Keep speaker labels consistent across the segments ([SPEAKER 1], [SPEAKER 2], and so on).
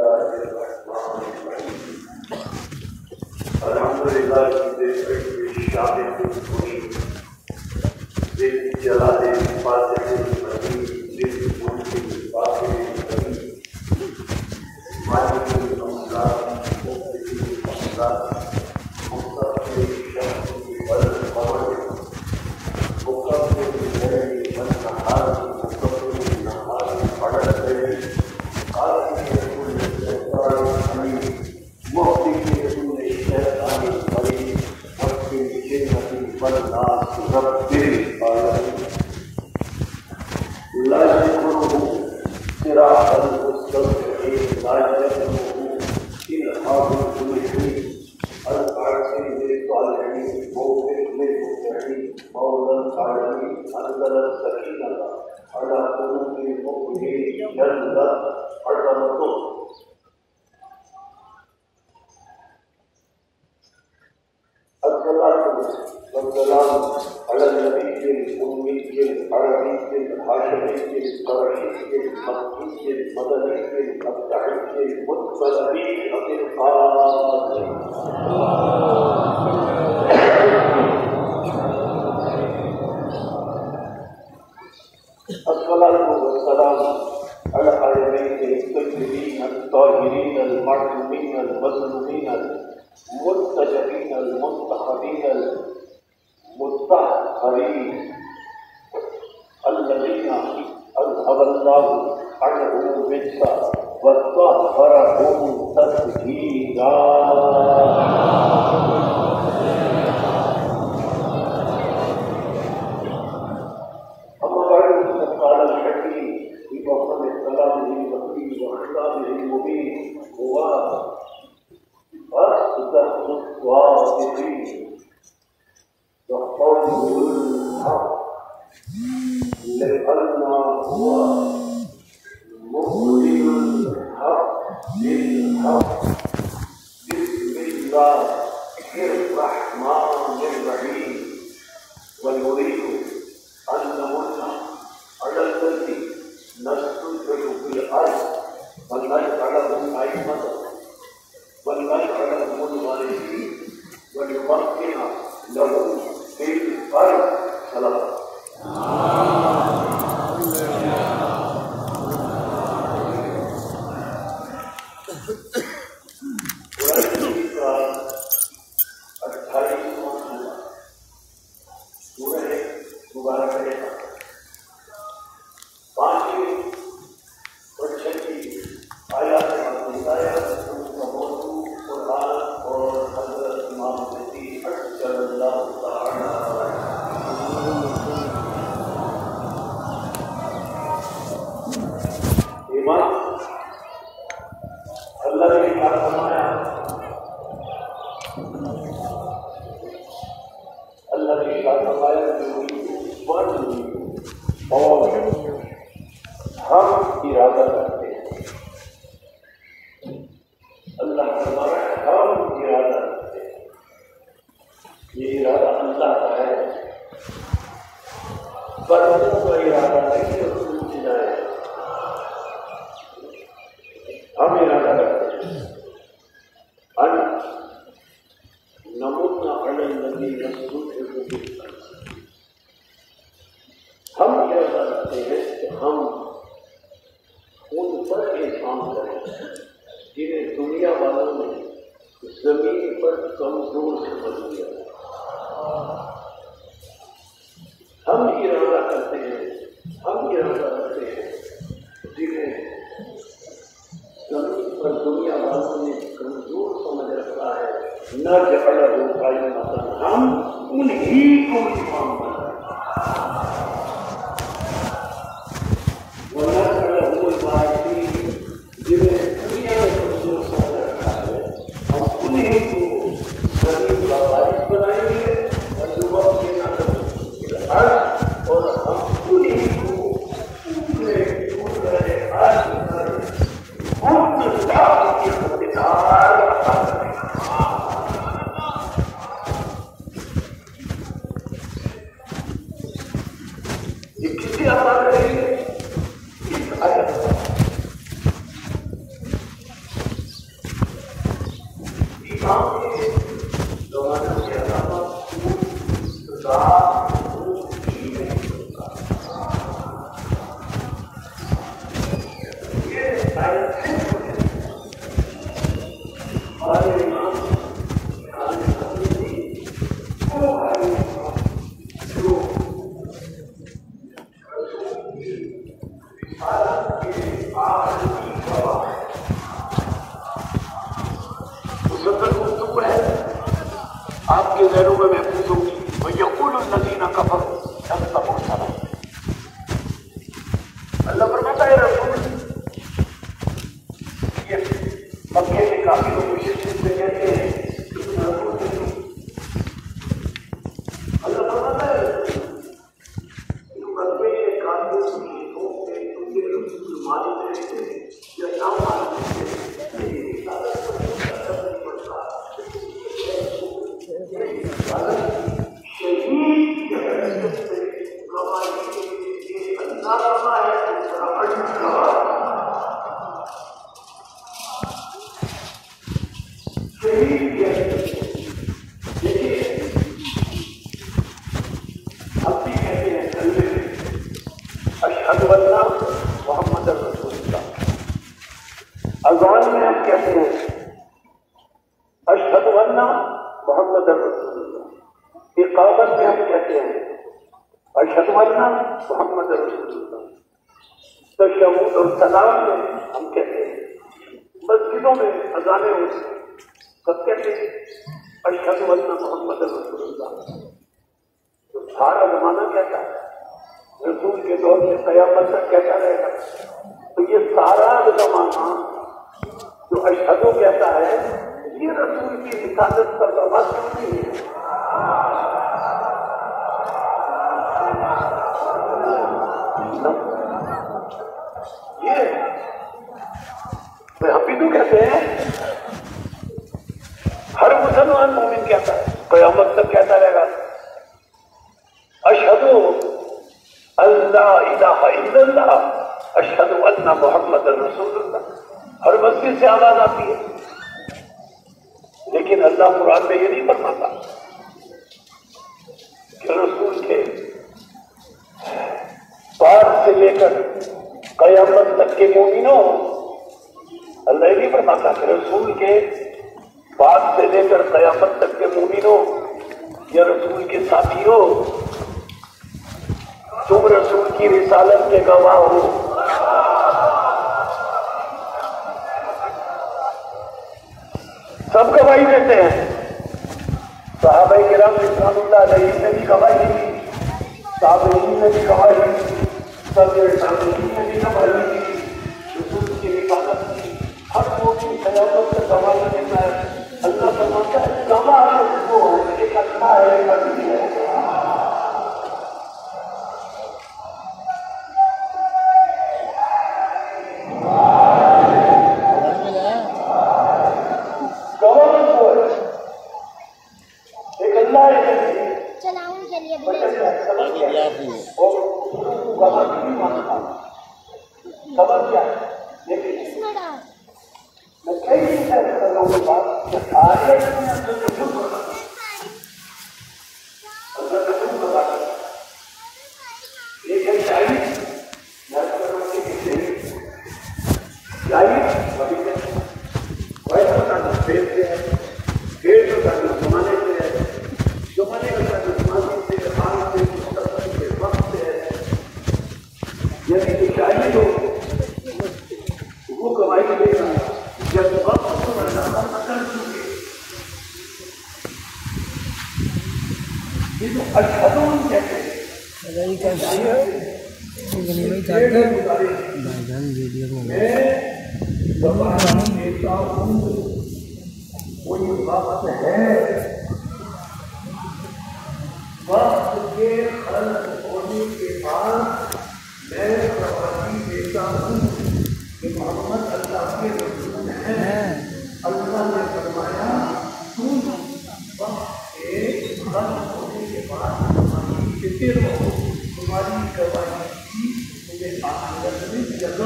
[SPEAKER 1] الحمدللہ کی شاہد خوشی دل جلا دے فاتح الرحیم دل ممکن فاتح الرحیم مالک الملک مقتدر الملک مقتدر الشمس والقمر مقدر الليل والنهار مقدر النهار على الليل قادر كل شيطان حميد مهدي كل شيطان قريب رب الجنة والناس رب العالمين لا يذكره صراط المستقيم لا يذكره إلهام الملحين العزيز الصالحين موفق للمتقين مولى العالمين أنزل السكينة على قلوب المؤمنين جلت عظمته الصلاة والسلام على النبي الأمي العربي الهاشمي القرشي المكي المدني المفتحي المطلبي القادم الصلاة والسلام على الحبيبين الطيبين الطاهرين المعصومين المظلومين المرتجبين المنتخبين المطهرين الذين أذهب الله عنهم الرجس وطهرهم تطهيرا. أما بعد فقال الحكيم في مقام كلامه البقي وخطابه المبين هو أصدق الصادقين وقوله الحق لأنه هو مخرج الحق بالحق. بسم الله الرحمن الرحيم. ونريد أن نمن على الذي نستدرج في الأرض ونجعلهم أئمة ونجعلهم الوارثين ونمكن لهم في الأرض. صلاة
[SPEAKER 2] آپ کے ذہنوں میں محفوظ ہوگی وَيَقُولُ الَّذِينَ كَفَرُوا تَغْتَبُ السَّلَامُ. اللہ فرماتا ہے رسول یہ مکے کے کافی لوگ مشرکین سے کہتے ہیں کہ تم رسول نہیں. اللہ فرماتا ہے تم رسول کے کافی لوگ کے تم کے رسول مانتے ہیں یا نہ مانتے ہیں محمد رسول اللہ. اذان میں ہم کہتے ہیں اشہد ان محمد رسول اللہ. اقامت میں ہم کہتے ہیں اشہد ان محمد رسول اللہ. تشہد اور سلام میں ہم کہتے ہیں. مسجدوں میں اذانیں ہوتی ہیں سب کہتے ہیں اشہد ان محمد رسول اللہ. تو سارا زمانہ کہتا ہے رسول کے دور سے قیامت تک کہتا رہے گا. تو یہ سارا زمانہ جو اشہدو کہتا ہے یہ رسول کی رسالت پر بات کرتی ہے. یہ ہم بھی تو کہتے ہیں ہر مسلمان مومن کہتا ہے قیامت تک کہتا رہے گا اشہدو اللہ الہ الا اللہ اشہد ان محمد رسول اللہ. ہر مسجد سے آواز آتی ہے لیکن اللہ قرآن میں یہ نہیں فرماتا کہ رسول کے بعد سے لے کر قیامت تک کے مومنوں. اللہ یہ نہیں فرماتا کہ رسول کے بعد سے لے کر قیامت تک کے مومنوں یا رسول کے ساتھیوں تم رسول کی رسالت کے گواہ ہو. سب گواہی دیتے ہیں. صحابہ کرام رضوان اللہ علیہ نے بھی گواہی دی, تابعین نے بھی گواہی دی, سب تابعین نے بھی گواہی دی. رسول کی رسالت کی ہر مومن قیامت سے گواہی دیتا ہے. اللہ فرماتا ہے گواہ وہ ایک اللہ ہے ایک عزیز ہے.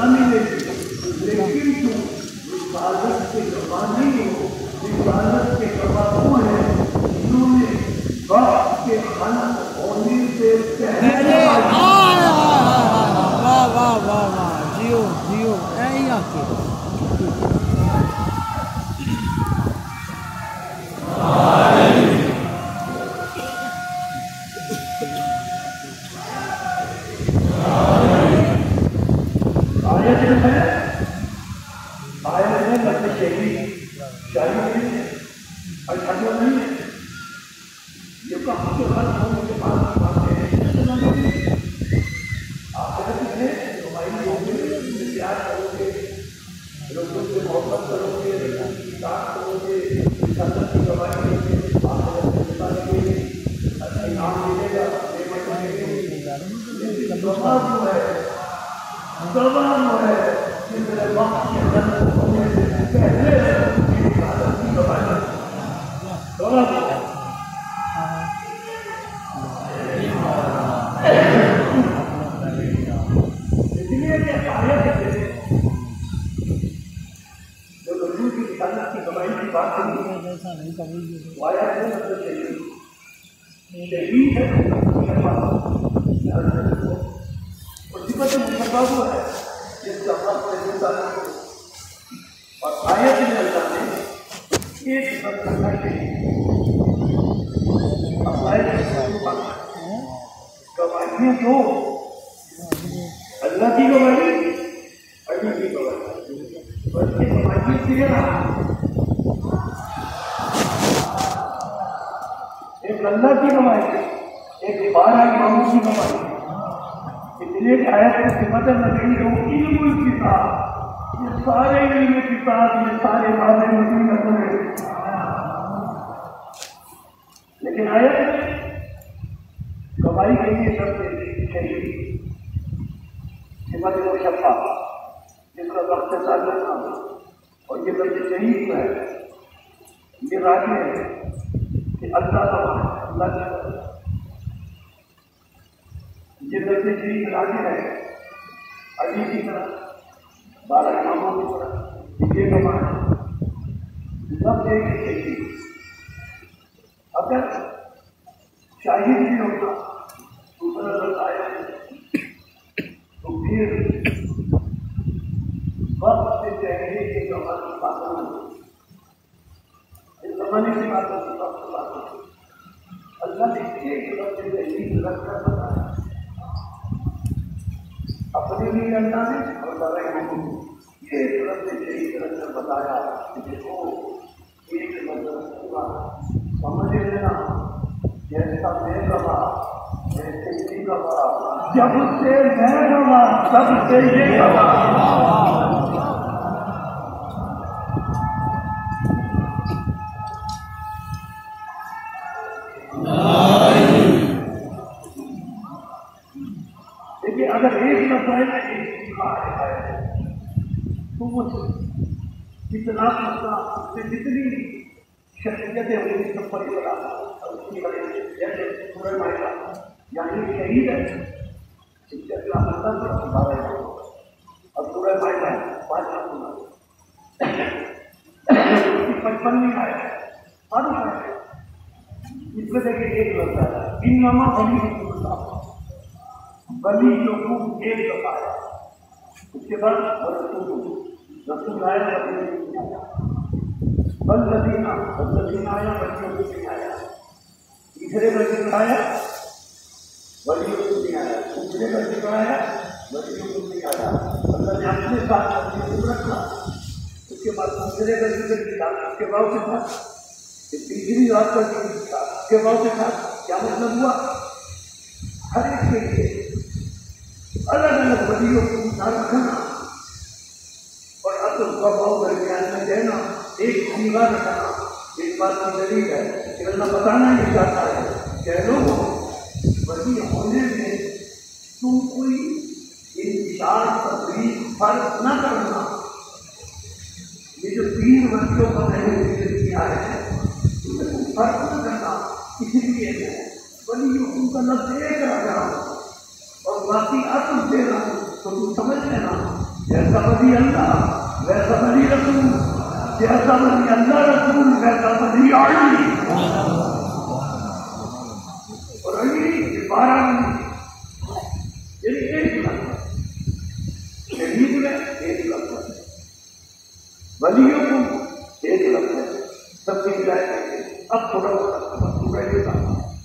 [SPEAKER 3] لیکن تم رسالت کے گواہ نہیں ہو. رسالت کے
[SPEAKER 2] ولیوں کو ایک لفظ ہے سب کی ہدایت. اب تھوڑا پورا یہ تھا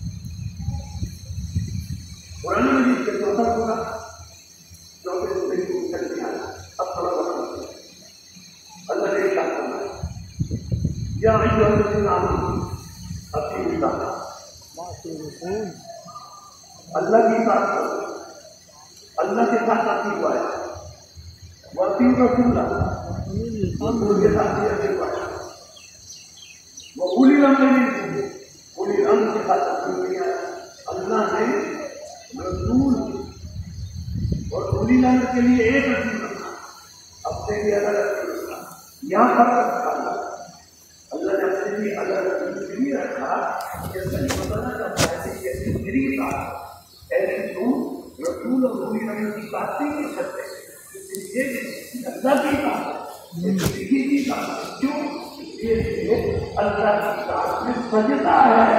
[SPEAKER 2] قرآن مجید کے چوتھا پورا چوتھے سورے کی چلتے ہیں. اب تھوڑا بڑا اللہ نے ارشاد فرمایا یا ایھا الذین آمنوا اطیعوا اللہ. اللہ کی اطاعت کرو, اللہ کے ساتھ ساتھی ہوا ہے. وَأَطِیعُوا الرَّسُولَ رسول کے ساتھ ساتھی ہوا ہے. وَأُولِي الْأَمْرِ مِنْکُمْ اولی الامر کے ساتھ ساتھی کیا ہے. اللہ نے رسول اور اولی الامر کے لیے ایک رسول رکھا, اپنے لیے الگ رسول رکھا. یہاں پر رکھا اللہ نے اپنے لیے الگ رسول کے لیے رکھا. جیسا یہ بتانا چاہتا ہے کہ ایسی میری بات ایسی تم رسول اور اولی الامر کی بات نہیں کر سکتے. یہ اللہ کی بات ہے, کسی کی بات ہے. کیوں؟ یہ اللہ کی بات میں سجدہ ہے.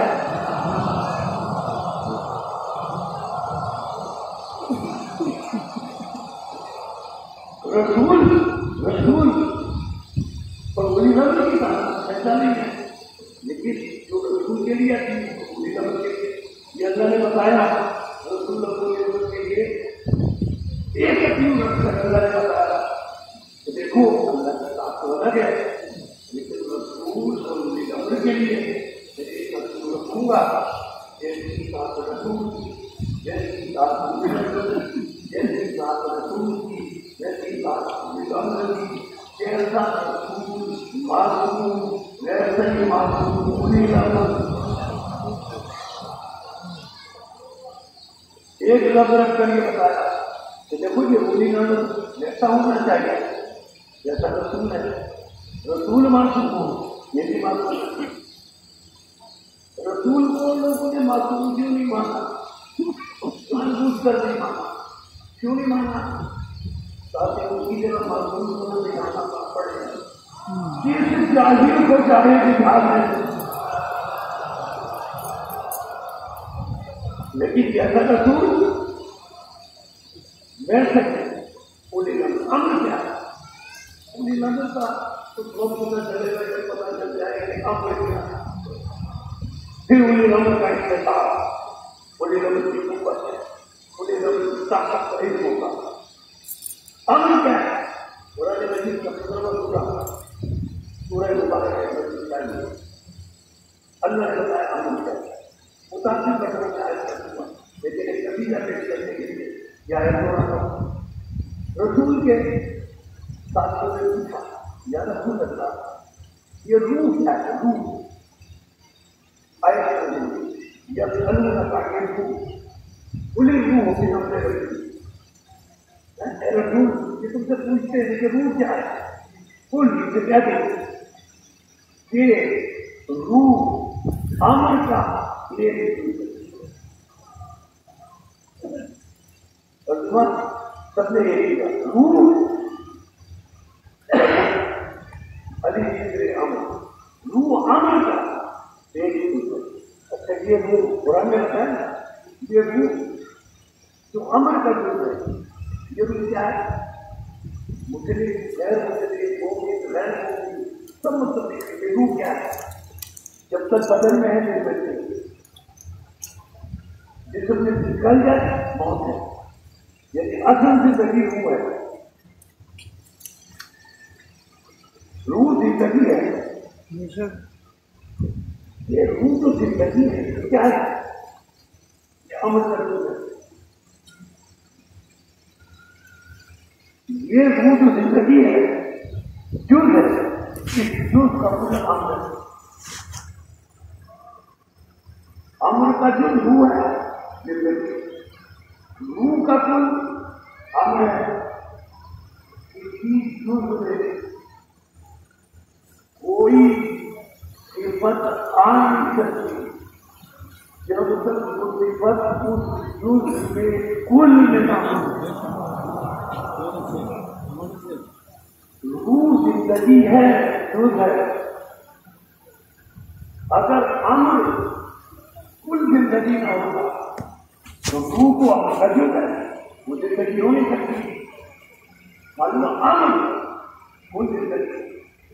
[SPEAKER 2] رسول اور اولی الامر کی بات ایسا نہیں ہے, لیکن جو رسول کے لیے اولی الامر کے لیے یہ اللہ نے بتایا. رسول اور اولی الامر کے لیے ایک اپنی اللہ نے بتایا کہ دیکھو اللہ کا ساتھ تو الگ ہے, لیکن رسول اور اولی الامر کے لیے ایک رسول رکھوں گا. جیسی بات رسول کی, جیسی بات جیسی بات رسول کی, جیسی بات اولی الامر کی, جیسا رسول معصوم ویسا ہی معصوم اولی الامر. ایک لفظ رکھ کر یہ بتایا کہ دیکھو یہ اولی الامر جیسا ہونا چاہیے جیسا رسول ہے. رسول معصوم ہو, یہ بھی معصوم ہے. رسول کو لوگوں نے معصوم کیوں نہیں مانا؟ جان بوجھ کر نہیں مانا. کیوں نہیں مانا؟ تاکہ اس کی جگہ معصوم کو دکھانا پڑے. کس جاہل کو چاہے دکھانے, لیکن جیسا رسول ویسے اولی الامر کیا ہے؟ اولی الامر کا کچھ وقت پتہ چلے گا, جب پتہ چل جائے گا کہ امر کیا ہے. پھر اولی الامر کا اختتام, اولی الامر کی قوت ہے, اولی الامر کی طاقت کا علم ہوگا. امر کیا ہے؟ قرآن مجید کا 15واں سورہ مبارکہ ہے. اللہ نے بتایا امر کیا ہے. متاثر کرنا چاہے لیکن ایک نتیجہ پیش کرنے کے لیے یا رسول کے ساتھیوں نے پوچھا یا رسول اللہ یہ روح کیا ہے؟ روح آیا یا اللہ کا روح کھلی روح ہوتی ہم نے رسول یہ تم سے پوچھتے ہیں کہ روح کیا ہے؟ کل اسے کیا دیں کہ روح امر کا سب نے یہی کہا روح روح امر کا. اچھا یہ روح قرآن میں رکھا ہے نا, یہ روح جو امر کا روح ہے یہ روح کیا ہے؟ مختلف غیر مختلف ہوگی غیر ہوگی سب مختلف. یہ روح کیا ہے؟ جب تک بدن میں ہے جسم میں نکل جائے موت ہے, یعنی اصل زندگی روح ہے. روح زندگی ہے. یہ روح تو زندگی ہے. کیا ہے؟ یہ امر کا روح ہے. یہ روح جو زندگی ہے جز ہے, اس جز کا پورا امر ہے. امر کا جو روح ہے زندگی, روح کا کل امر ہے. کسی جز میں کوئی صفت آ نہیں سکتی جب تک وہ صفت اس جز میں کل نہ ہو. روح زندگی ہے, جز ہے. اگر امر کل زندگی نہ ہوگا تو روح کو امر کا جو ہے وہ زندگی ہو نہیں سکتی. معلوم امر کل زندگی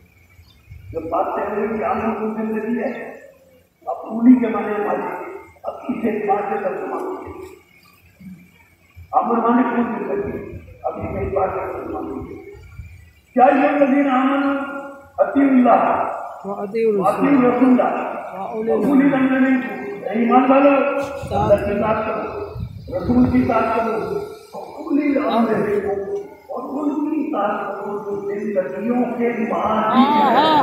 [SPEAKER 2] جو بات کہہ رہے ہیں کہ عامر کو زندگی ہے، اب اولی کے معنی مالی، اب اسے بات سے ترجمہ کیجیے. عامر مانے خود زندگی، اب اسے بات سے ترجمہ کیجیے. کیا یہ الذین آمنوا اطیعوا اللہ واطیعوا الرسول وأولی الامر منکم، ایمان والو اللہ کی اطاعت کرو، رسول کی اطاعت کرو، اولی الامر منکم، اور ان کی اطاعت کرو جو زندگیوں کے مالک ہیں.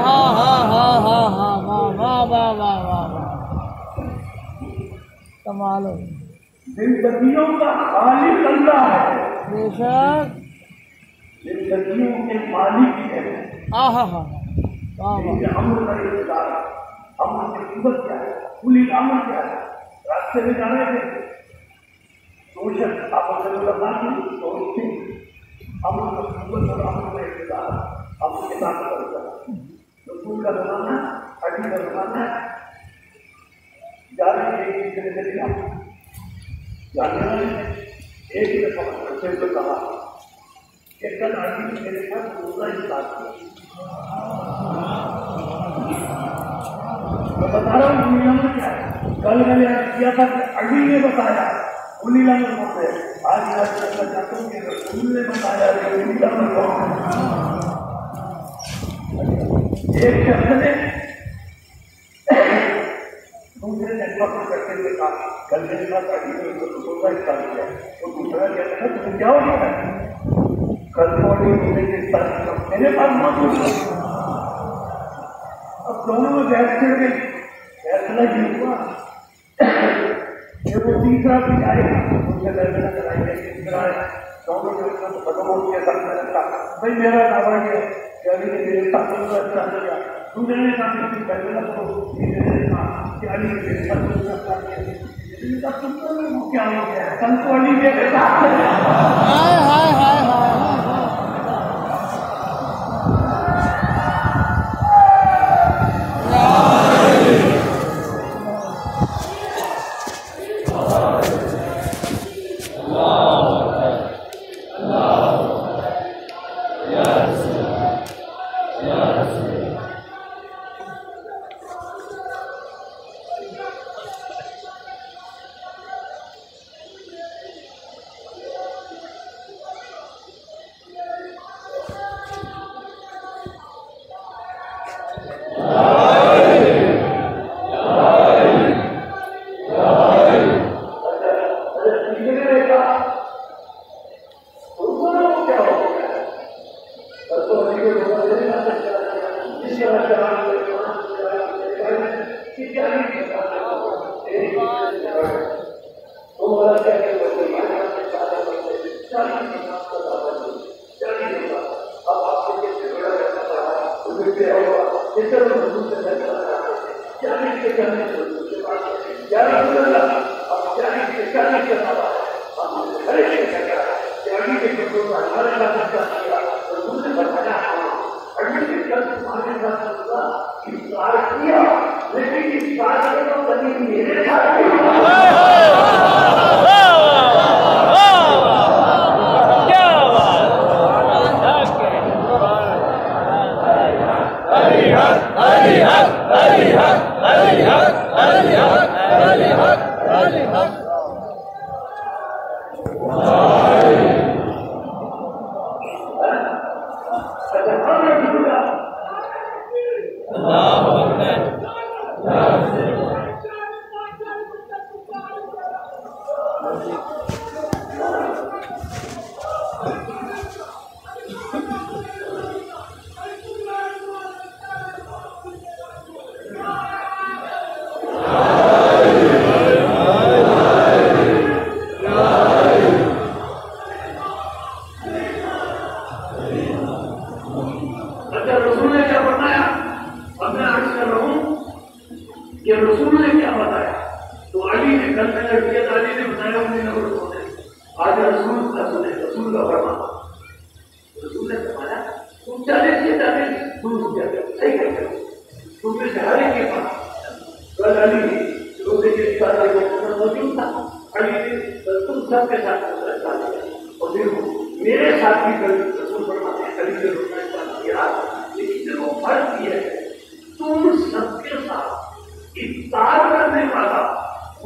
[SPEAKER 3] کمال ہو.
[SPEAKER 2] زندگیوں کا خالق اللہ ہے،
[SPEAKER 3] بے شک.
[SPEAKER 2] زندگیوں کے مالک ہے.
[SPEAKER 3] واہ
[SPEAKER 2] امر کا اقتدار، امر کی قوت کیا ہے، اولی الامر کیا ہے. راستے میں جانے تھے سوچ آپ سے لگا کی سوچ تھی، امر کا قوت اور امر کا اقتدار، امر کے ساتھ کرتا ہے. رسول کا زمانہ، حدیث کا زمانہ ہے. جانے ایک دوسرے سے ملا، جانے والے ایک ہی دفعہ سے تو کہا کہ کل آدمی میرے ساتھ روزہ ہی بات کیا. میں بتا رہا ہوں اولی الامر کیا ہے. کل میں نے کیا تھا کہ علی نے بتایا اولی الامر کون ہے. آج میں کہنا چاہتا ہوں کہ رسول نے بتایا کہ اولی الامر کون ہے. ایک شخص نے دوسرے نے فخر کرتے ہوئے کہا کل میرے ساتھ علی نے روزہ ہی بات کیا. تو دوسرا کہتا ہے تمہیں کیا ہو گیا ہے، کل موڑی ہونے کے ساتھ میرے پاس موجود ہے. اب دونوں میں بحث کر گئی. فیصلہ یہ ہوا کہ وہ تیسرا بھی آئے گا، ان سے فیصلہ کرائیں گے. تیسرا ہے دونوں کے تو ختم ہو گیا. سب میں رکھا بھائی میرا دعویٰ یہ ہے کہ علی نے میرے ساتھ اچھا کیا. دوسرے نے کہا کہ فیصلہ کرو. تیسرے نے کہا کہ علی نے میرے ساتھ اچھا کیا. تم کو کیا ہو گیا، کل تو علی میرے ساتھ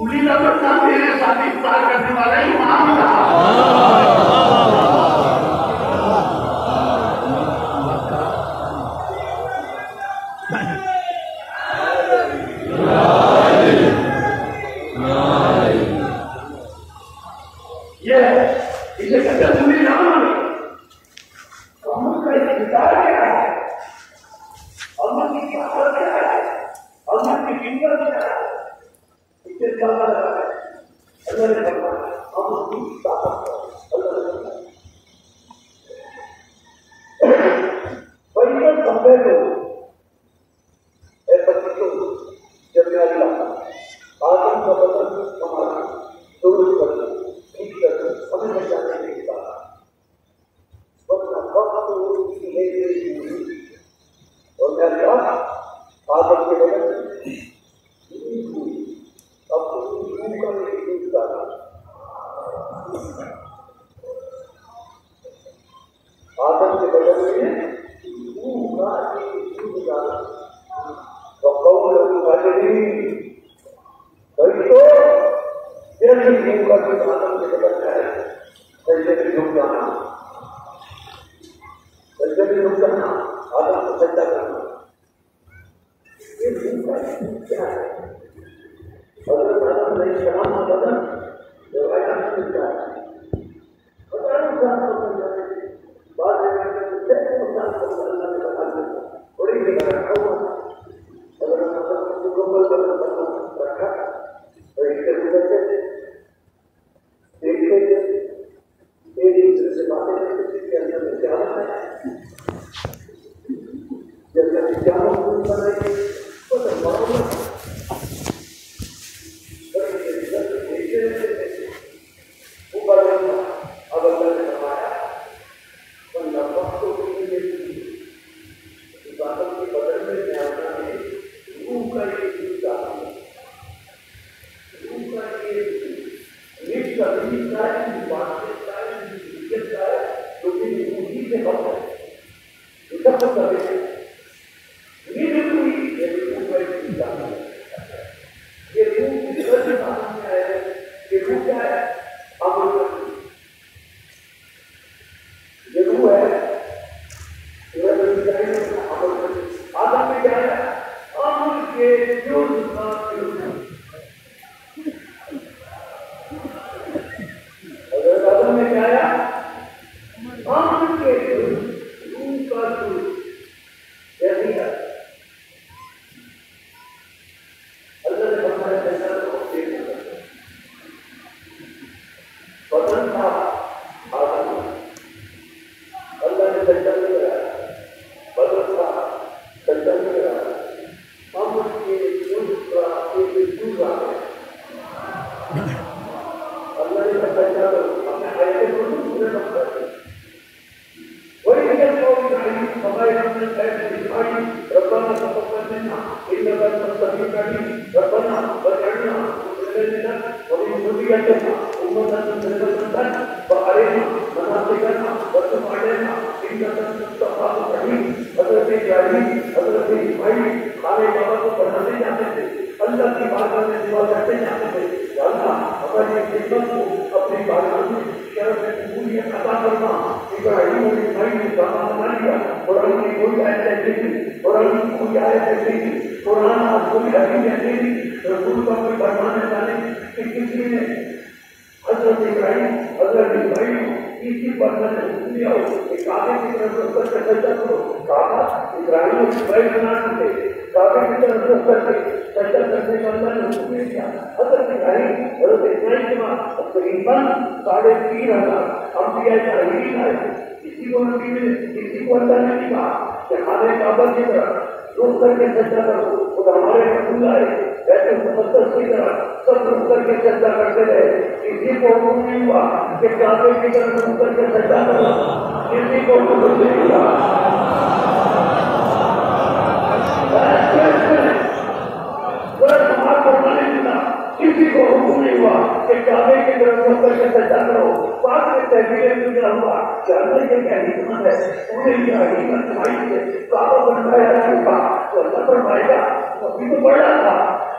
[SPEAKER 2] پوری لفظ نہ میرے ساتھ افطار کرنے والا امام تھا. اسے کہتے ہیں پوری نام کا انتظار کیا ہے, اللہ کی طاقت کیا ہے, اللہ کی قوت کیا ہے, اسے زیادہ لگا ہے. اللہ نے فرمایا ہم اس کی طاقت اللہ نے فرمایا بڑی سمجھے لو اے بچوں جب میں اللہ آدم کا بدن ہمارا درست کرنا ٹھیک کرنا سمجھ میں جانے کی بات وقت کی ہے اور میں کہا آدم کے بدن اب آدم کے بدن میں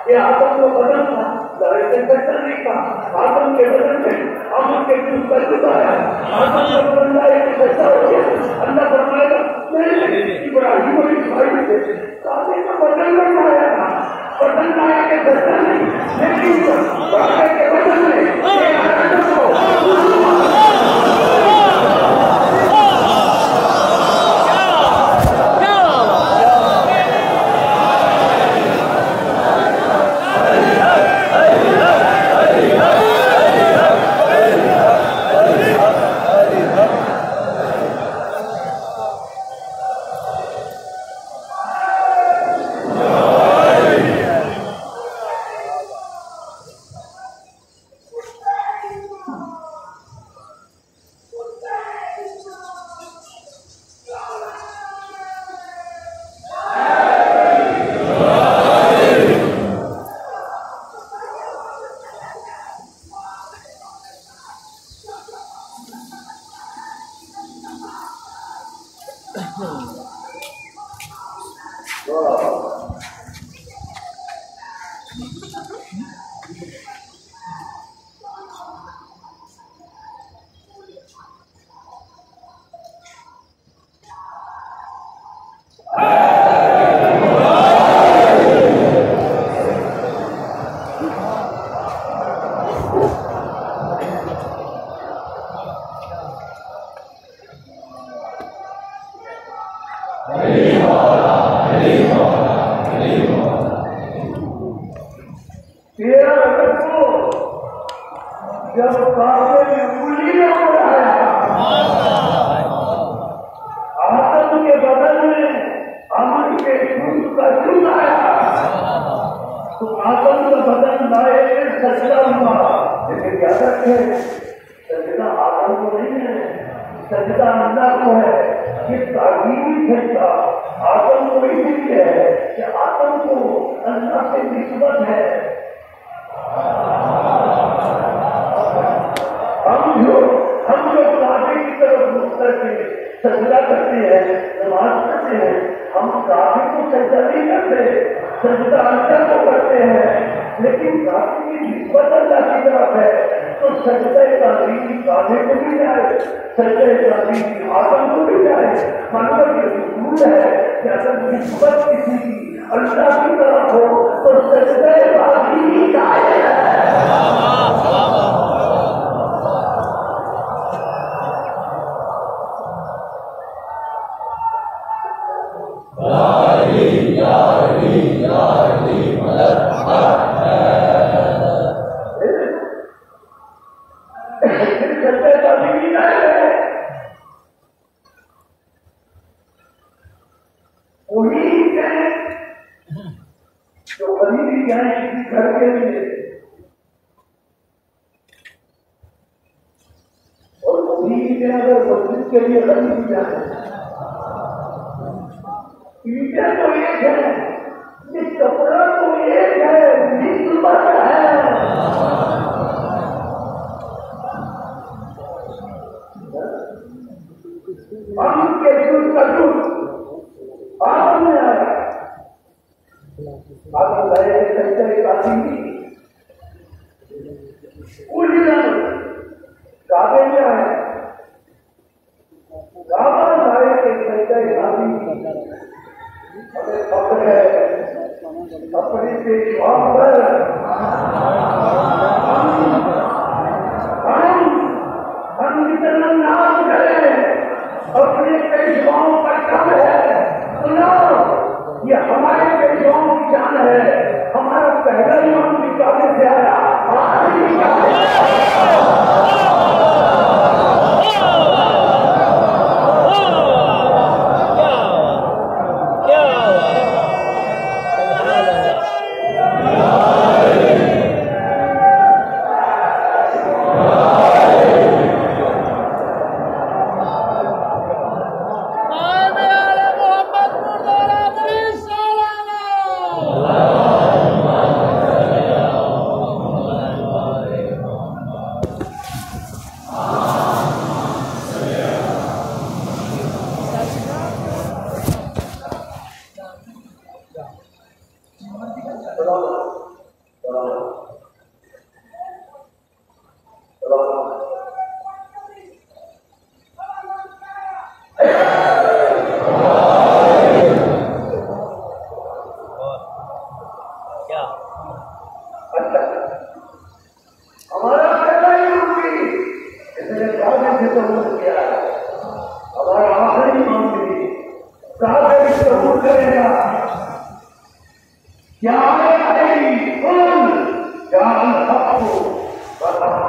[SPEAKER 2] یہ آدم کو بدن تھا، ظاہر سے بہتر نہیں تھا. آدم کے بدن میں آدم کے کچھ کر چکا ہے. آدم کا بدن لائے کہ بچہ ہو گیا. اللہ فرمائے گا نہیں، ابراہیم اور اسماعیل سے کعبے کا بدن میں لایا تھا. بدن لایا کہ بچہ نہیں، لیکن کعبے کے بدن میں یہ آدم کو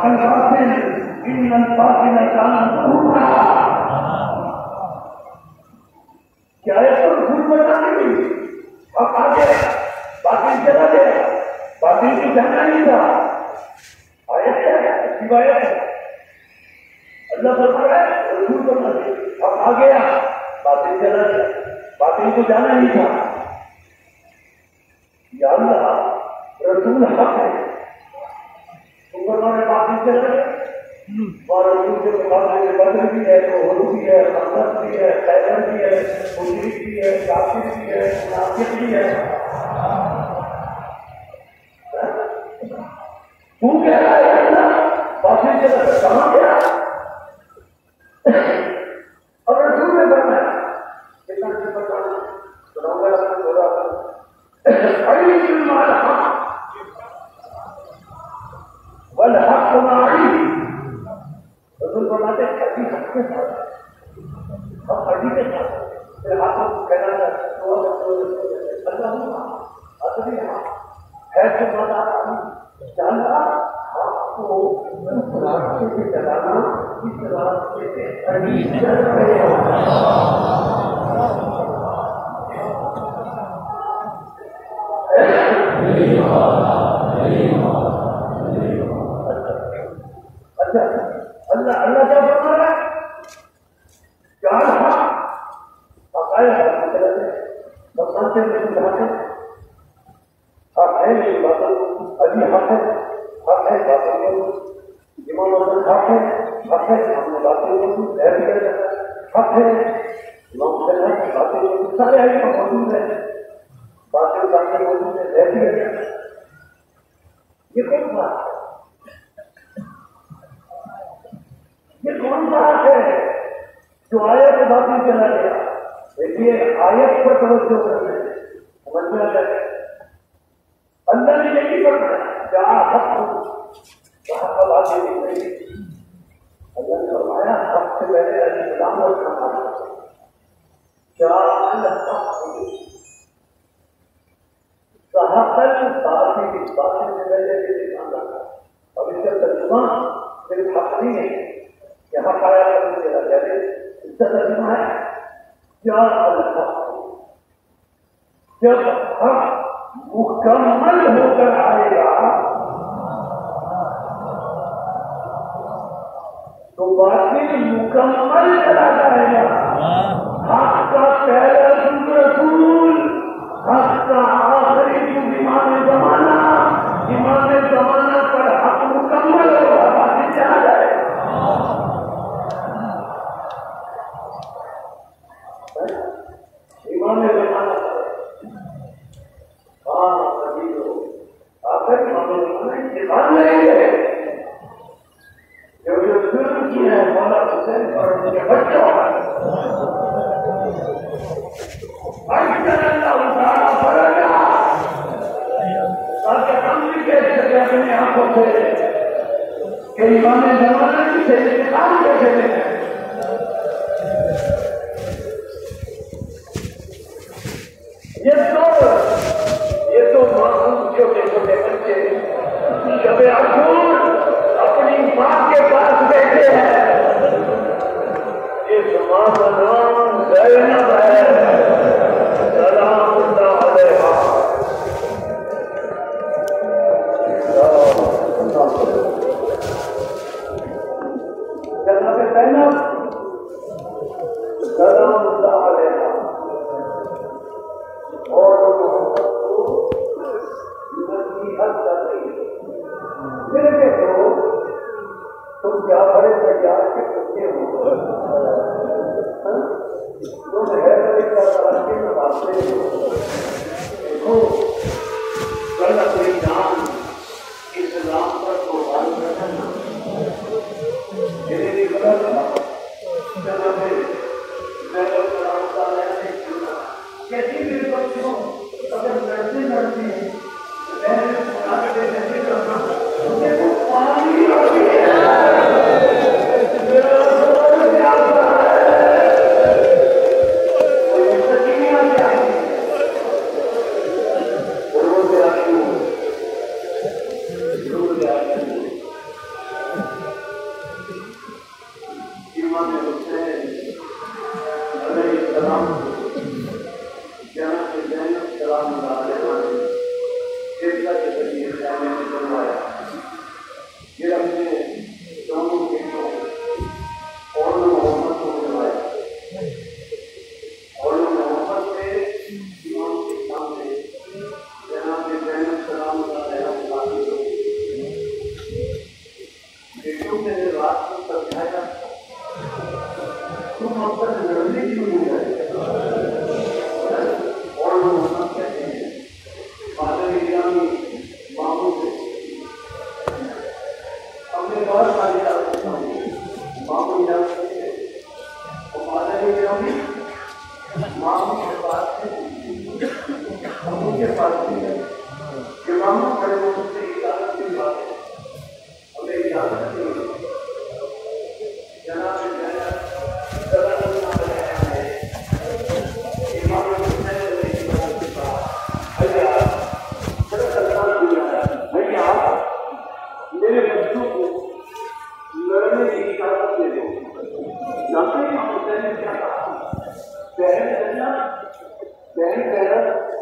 [SPEAKER 2] الباطل ان الباطل كان زهوقا. کیا ہے تو جھوٹ بتانے کی حق آ گیا، باطل چلا گیا، باطل کو جانا نہیں تھا. آیت ہے روایت ہے، اللہ فرما رہا ہے جھوٹ بتانے حق آ گیا، باطل چلا گیا، باطل کو جانا نہیں تھا. یا اللہ رسول حق ہے، تم فرمانے باطل چلا گیا. اور رسول کے مقابلے میں بدر بھی ہے، عہد بھی ہے، خندق بھی ہے، خیبر بھی ہے، مشرک بھی ہے، کافر بھی ہے، منافق بھی ہے. تو کہہ رہا ہے اللہ باطل چلا گیا، کہاں گیا؟ اور رسول نے فرمایا کتنا سے بتانا سناؤں گا آپ کو تھوڑا حریص المال حق والحق معی. رسول فرماتے ہیں حدیث حق کے ساتھ، ہم حدیث کے ساتھ پھر آپ کو کہنا ہے اللہ اصلی حق ہے تو مانا جاننا آپ کو راستے سے چلانا اس راستے سے حدیث چل رہے ہو. اللہ اللہ کیا فرما رہا ہے؟ چار حق عقائد مانتے ہیں حق ہے میری باطل ابھی حق ہے باطل امام حسن حق ہے ہم نے باطل حق ہے امام حسن باطل سارے موجود ہیں، باطل موجود ہے. یہ کون سا یہ کون سا حق ہے جو آیت کے باطل چلا گیا؟ دیکھیے آیت پر توجہ کرنا ہے، سمجھنا چاہیے. اللہ نے یہی کرنا ہے کیا حق وہاں کا باطل نہیں. اللہ نے فرمایا حق سے پہلے اسلام اور کمانا کیا باطل سے پہلے اب اس کا ترجمہ صرف حق نہیں ہے، یہاں پایا کرنے کے بعد اس کا ترجمہ ہے کیا الحق جب حق مکمل ہو کر آئے گا تو باطل مکمل چلا جائے گا. حق کا پہلا رسول، حق کا آخری امام زمانہ پر حق مکمل ہوگا، باطل چلا جائے گا. امام زمانہ آخر امام زمانہ انتقال نہیں ہے جو ظلم کیا ہے مولا حسین اور ان کے بچوں پر تاکہ ہم بھی کہہ سکے اپنے آنکھوں سے کہ امام زمانہ سے انتقال کیسے لے. یہ تو معصوم چھوٹے چھوٹے بچے شب عاشور اپنی ماں کے پاس بیٹھے ہیں. اس ماں کا نام زینب ہے سلام اللہ علیہا. جناب زینب سلام اللہ علیہا اور میرے بیٹو تم کیا بڑے تیار کے بچے ہو، تم ہے ترقی میں باتیں دیکھو کل اپنی جان اسلام پر قربان کرنا میرے لیے غلط تھا. جناب میں کیسی میرے بچوں اگر لڑتے ہیں سلام علیہ ایک کے ذریعے قیام نے بنوایا. یہ اپنے دونوں بیٹوں اور محمد کو بنوایا. اور محمد نے امام کے سامنے جناب سلام علیہ بیٹوں نے رات کو سمجھایا تم ہم پر لڑنے کیوں نہیں آئے. اور محمد کہتے ہیں فادر گرامی ماموں سے ہم نے بہت ساری ماموں جانتے ہیں اور فادر گرامی ماموں کے پاس ہم ان کے پاس نہیں ہے کہ ماموں کھڑے ہو سے اجازت کی بات ہے. ہمیں اجازت نہیں جناب میرے بچوں کو لڑنے کی اجازت دے دو. جانتے ہیں حسین نے کیا کہا؟ بہن کہنا بہن کہنا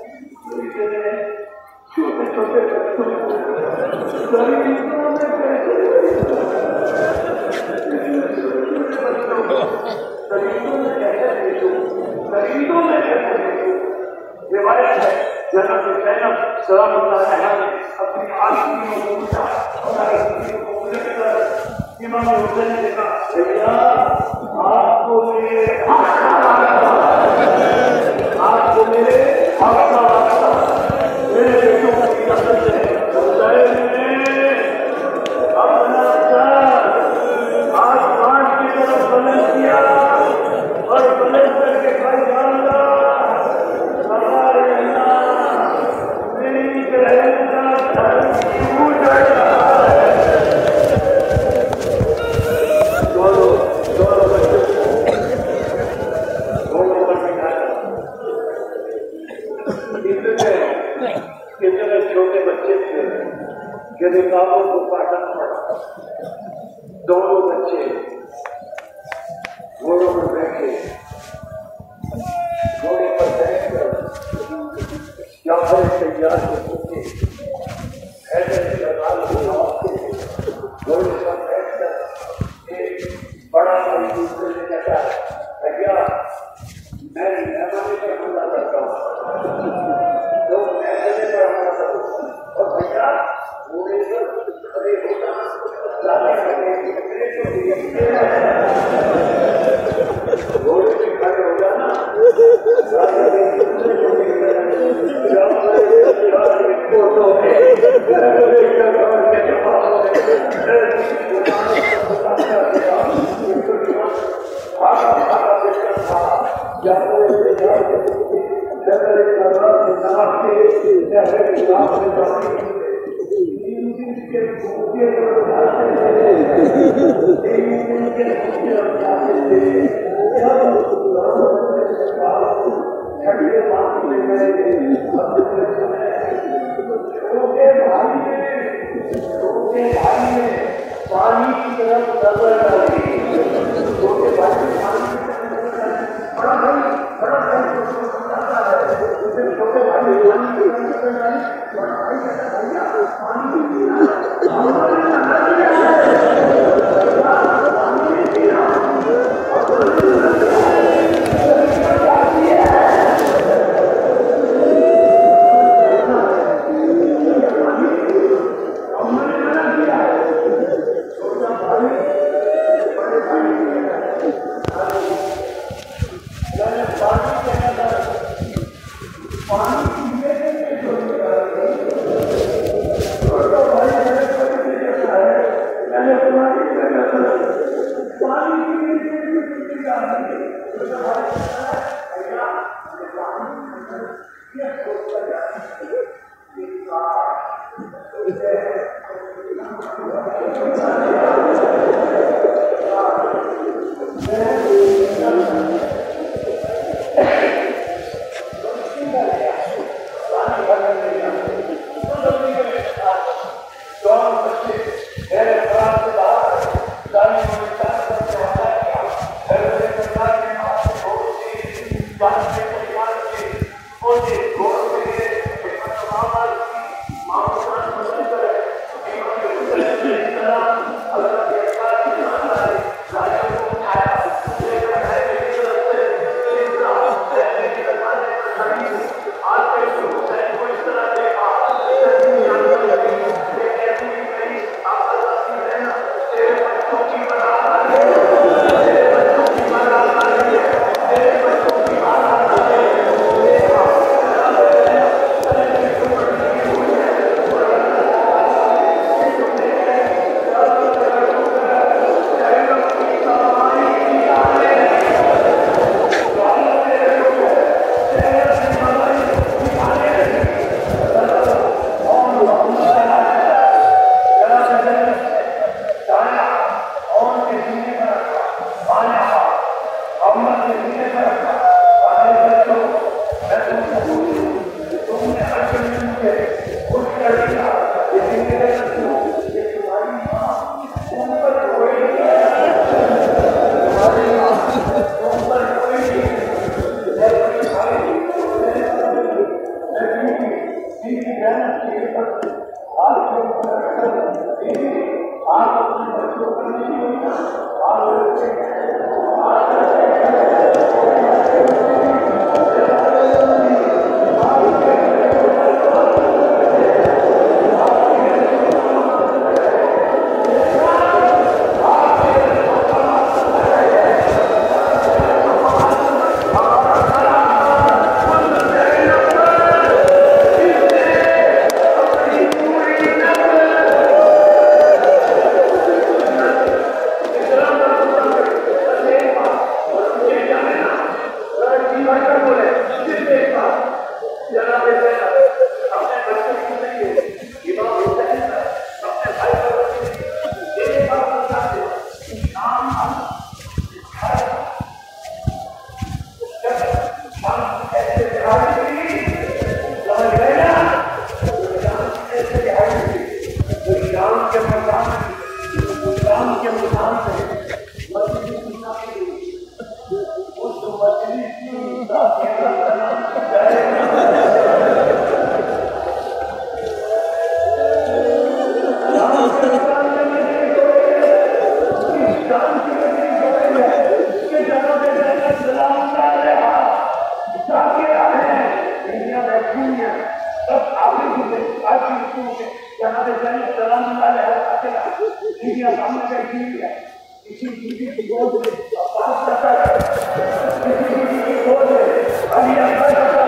[SPEAKER 2] چھوٹے چھوٹے بچوں روایت ہے جناب زینب سلام اللہ علیہ نے اپنی عاشقیوں کو پوچھا امام حسین نے کہا بھیا آپ کو میرے آپ کو میرے میرے بیٹوں کی قسم ہے حسین نے اپنا سر آسمان کی طرف بلند کیا اور بلند کر کے کھائی جانا میری بہن کا گھر ٹوٹ رہا ہے. کتنے چھوٹے بچے تھے کہ نکاحوں کو کاٹنا پڑا. دونوں بچے گھوڑوں پر بیٹھے گھوڑے پر بیٹھ کر جعفر تیار کے پوچھے حیدر کی عدالت گھوڑے پر بیٹھ کر ایک بڑا دوسرے نے کہا بھیا میں مہمانی پر حملہ کرتا ہوں لوگ محفلے پر حملہ کرتا ہوں اور بھیا گھوڑے پر کھڑے ہونا گھوڑے سے کھڑے ہو جانا پانی کی طرف نظر ڈالی Ali